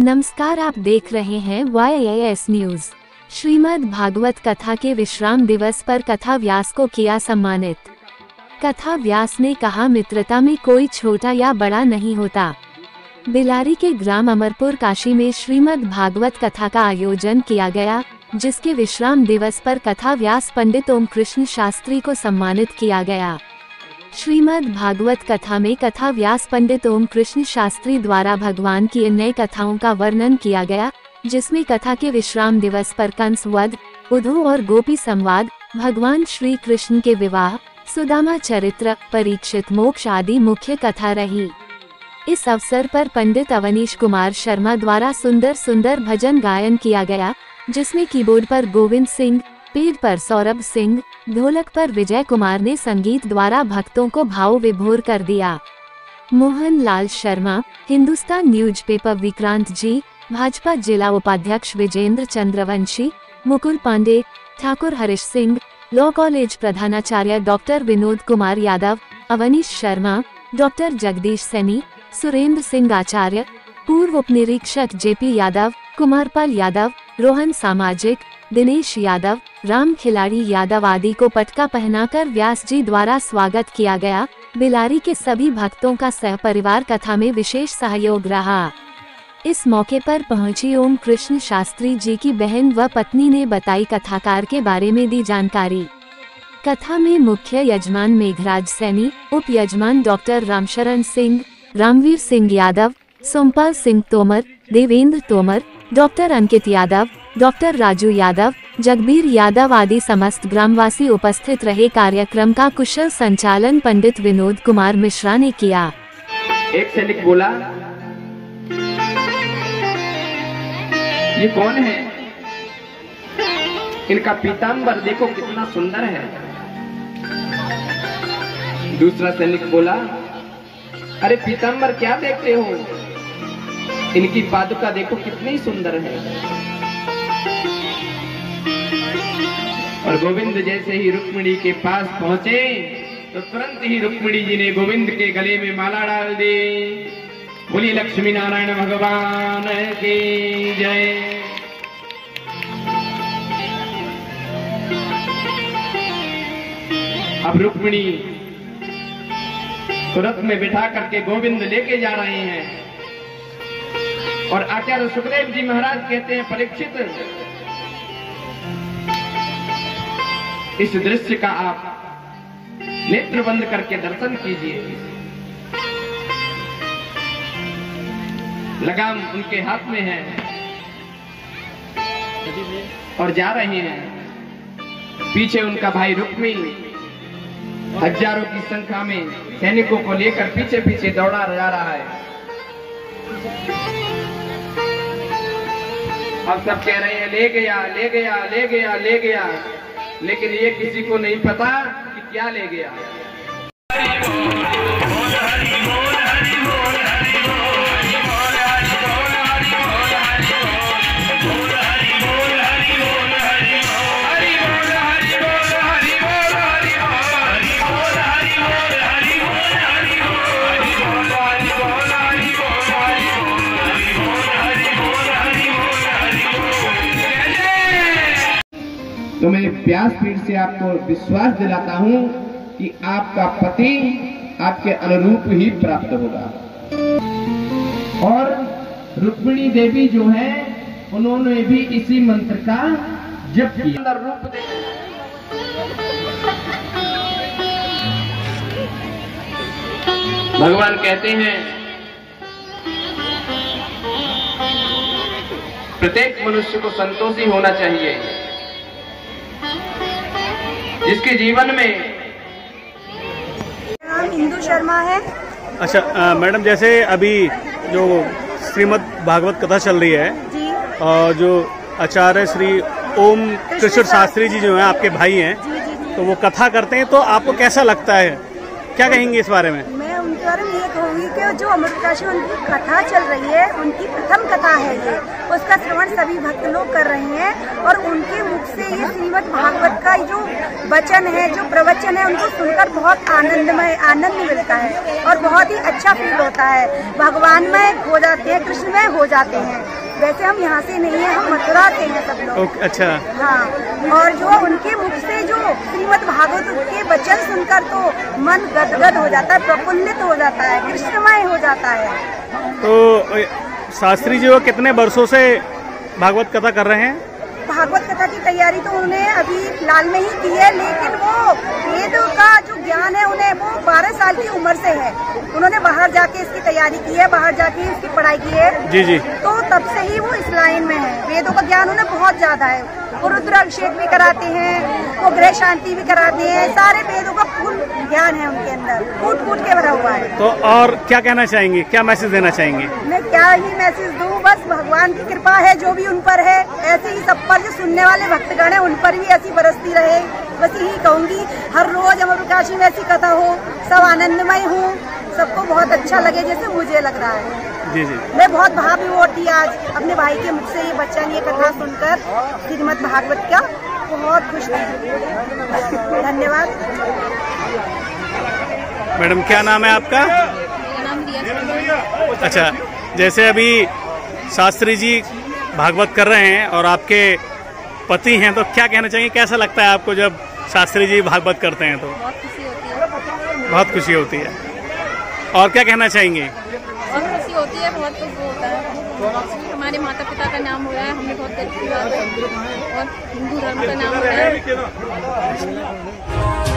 नमस्कार, आप देख रहे हैं YAS न्यूज। श्रीमद् भागवत कथा के विश्राम दिवस पर कथा व्यास को किया सम्मानित। कथा व्यास ने कहा, मित्रता में कोई छोटा या बड़ा नहीं होता। बिलारी के ग्राम अमरपुर काशी में श्रीमद् भागवत कथा का आयोजन किया गया, जिसके विश्राम दिवस पर कथा व्यास पंडित ओम कृष्ण शास्त्री को सम्मानित किया गया। श्रीमद् भागवत कथा में कथा व्यास पंडित ओम कृष्ण शास्त्री द्वारा भगवान की अन्य कथाओं का वर्णन किया गया, जिसमें कथा के विश्राम दिवस पर कंस वध, उद्धव और गोपी संवाद, भगवान श्री कृष्ण के विवाह, सुदामा चरित्र, परीक्षित मोक्ष आदि मुख्य कथा रही। इस अवसर पर पंडित अवनीश कुमार शर्मा द्वारा सुंदर सुंदर भजन गायन किया गया, जिसमें कीबोर्ड पर गोविंद सिंह, पेड़ पर सौरभ सिंह, ढोलक पर विजय कुमार ने संगीत द्वारा भक्तों को भाव विभोर कर दिया। मोहन लाल शर्मा, हिंदुस्तान न्यूज़पेपर विक्रांत जी, भाजपा जिला उपाध्यक्ष विजेंद्र चंद्रवंशी, मुकुल पांडे, ठाकुर हरीश सिंह, लॉ कॉलेज प्रधानाचार्य डॉक्टर विनोद कुमार यादव, अवनीश शर्मा, डॉक्टर जगदीश सैनी, सुरेंद्र सिंह आचार्य, पूर्व उप निरीक्षक JP यादव, कुमारपाल यादव, रोहन सामाजिक, दिनेश यादव, राम खिलाड़ी यादव आदि को पटका पहनाकर व्यास जी द्वारा स्वागत किया गया। बिलारी के सभी भक्तों का सहपरिवार कथा में विशेष सहयोग रहा। इस मौके पर पहुंची ओम कृष्ण शास्त्री जी की बहन व पत्नी ने बताई कथाकार के बारे में दी जानकारी। कथा में मुख्य यजमान मेघराज सैनी, उप यजमान doctor Ramsharan Singh, Ramveer Singh Yadav, Sompal Singh Tomar, Devendra Tomar, doctor Ankit Yadav, doctor Raju Yadav, Jagbir Yadav आदि समस्त ग्रामवासी उपस्थित रहे। कार्यक्रम का कुशल संचालन पंडित विनोद कुमार मिश्रा ने किया। एक सैनिक बोला, ये कौन है? इनका पीताम्बर देखो कितना सुंदर है। दूसरा सैनिक बोला, अरे पीताम्बर क्या देखते हो, इनकी पादुका देखो कितनी सुंदर है। और गोविंद जैसे ही रुक्मिणी के पास पहुंचे तो तुरंत ही रुक्मिणी जी ने गोविंद के गले में माला डाल दी। बोली लक्ष्मी नारायण भगवान की जय। अब रुक्मिणी रथ में बिठा करके गोविंद लेके जा रहे हैं और आचार्य सुखदेव जी महाराज कहते हैं, परीक्षित इस दृश्य का आप नेत्र बंद करके दर्शन कीजिए। लगाम उनके हाथ में है और जा रहे हैं। पीछे उनका भाई रुक्मी हजारों की संख्या में सैनिकों को लेकर पीछे पीछे दौड़ा जा रहा है। अब सब कह रहे हैं, ले गया ले गया ले गया ले गया, लेकिन ये किसी को नहीं पता कि क्या ले गया। तो मैं प्यास पीठ से आपको विश्वास दिलाता हूं कि आपका पति आपके अनुरूप ही प्राप्त होगा। और रुक्मिणी देवी जो है, उन्होंने भी इसी मंत्र का जप किया। रूप भगवान कहते हैं, प्रत्येक मनुष्य को संतोषी होना चाहिए, जिसके जीवन में। नाम इंदु शर्मा है। अच्छा मैडम, जैसे अभी जो श्रीमद् भागवत कथा चल रही है जी, और जो आचार्य श्री ओम कृष्ण शास्त्री जी जो हैं आपके भाई हैं, जी, जी, जी। तो वो कथा करते हैं, तो आपको कैसा लगता है, क्या कहेंगे इस बारे में? मैं उनके बारे में ये कहूँगी कि जो अमर प्रकाश में उनकी कथा चल रही है, उनकी प्रथम कथा है ये, उसका श्रवण सभी भक्त लोग कर रहे हैं और उनके मुख से ये श्रीमद् भागवत का जो वचन है, जो प्रवचन है, उनको सुनकर बहुत आनंद मिलता है और बहुत ही अच्छा फील होता है। भगवानमय हो जाते हैं, कृष्णमय हो जाते हैं। वैसे हम यहाँ से नहीं है, हम मथुरा से हैं सब लोग। अच्छा। हाँ, और जो उनके मुख से जो श्रीमद् भागवत के वचन सुनकर तो मन गदगद हो जाता है, प्रफुल्लित हो जाता है, कृष्णमय हो जाता है। तो शास्त्री जी वो कितने वर्षों से भागवत कथा कर रहे हैं? भागवत कथा की तैयारी तो उन्हें अभी फिलहाल में ही की है, लेकिन वो वेद का जो ज्ञान है उन्हें वो 12 साल की उम्र से है। उन्होंने बाहर जाके इसकी तैयारी की है, बाहर जाके इसकी पढ़ाई की है। जी जी। तो तब से ही वो इस लाइन में है। वेदों का ज्ञान उन्हें बहुत ज्यादा है। वो रुद्राभिषेक भी कराते हैं, वो ग्रह शांति भी कराते हैं, सारे वेदों का फुल ज्ञान है उनके अंदर, फूट फूट के भरा हुआ है। तो और क्या कहना चाहेंगे, क्या मैसेज देना चाहेंगे? मैं क्या ही मैसेज दूं, बस भगवान की कृपा है जो भी उन पर है, ऐसे ही सब पर जो सुनने वाले भक्तगण है उन पर भी ऐसी बरसती रहे। बस यही कहूंगी, हर रोज अमर प्रकाश में ऐसी कथा हो, सब आनंदमय हो, सबको बहुत अच्छा लगे जैसे मुझे लग रहा है। जी जी। मैं बहुत भावुक होती आज अपने भाई के मुख से ये वचन, ये कथा सुनकर श्रीमद् भागवत का, बहुत खुश थी। धन्यवाद। मैडम क्या नाम है आपका? मेरा नाम रिया। अच्छा, जैसे अभी शास्त्री जी भागवत कर रहे हैं और आपके पति हैं, तो क्या कहना चाहिए, कैसा लगता है आपको जब शास्त्री जी भागवत करते हैं? तो बहुत खुशी होती है। बहुत खुशी होती है। और क्या कहना चाहेंगे? बहुत खुशी होती है, बहुत कुछ होता है। हमारे माता पिता का नाम हो रहा है, हमें बहुत गर्व की बात है और हिंदू धर्म का नाम हो रहा है।